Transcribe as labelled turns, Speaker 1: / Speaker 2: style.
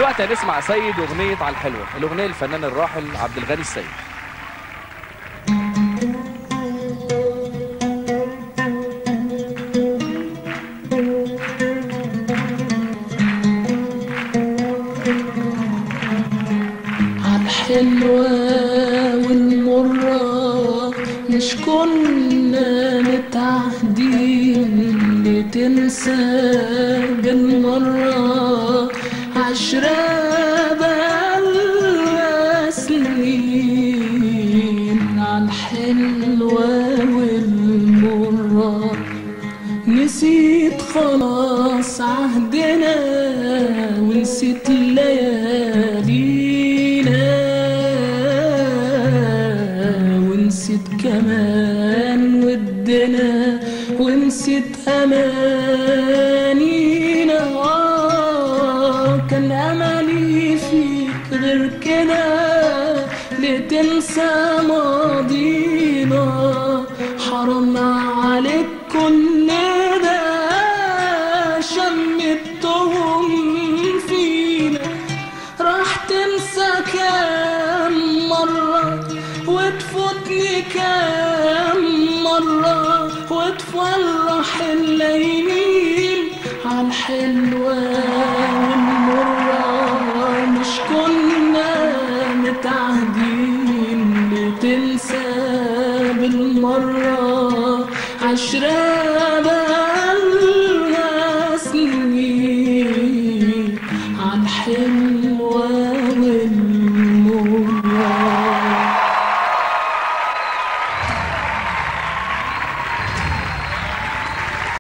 Speaker 1: دلوقتي هنسمع سيد اغنيه على الحلوه، الاغنيه للفنان الراحل عبد الغني السيد.
Speaker 2: عالحلوة والمرة مش كنا متعهدين لتنسى بالمرة، عشرة بقالنا سنين. عالحلوة والمرة نسيت خلاص عهدنا ونسيت ليالينا، ونسيت كمان ودنا ونسيت أمانينا. كان أملي فيك غير كده لتنسى ماضينا، حرام عليك كل ده شمتهم فينا. راح تنسى كام مرة وتفوتني كام مرة وتفرح الليالي عالحلم